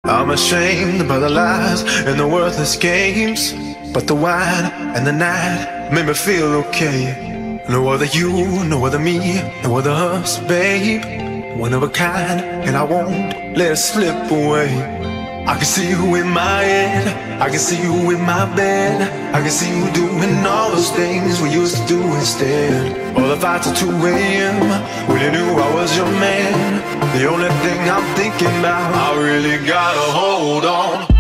I'm ashamed by the lies and the worthless games, but the wine and the night made me feel okay. No other you, no other me, no other us, babe. One of a kind, and I won't let it slip away. I can see you in my head, I can see you in my bed, I can see you doing all those things we used to do instead. All the fights at 2 AM, when you knew I was your man. The only thing I'm thinking about, I really gotta hold on.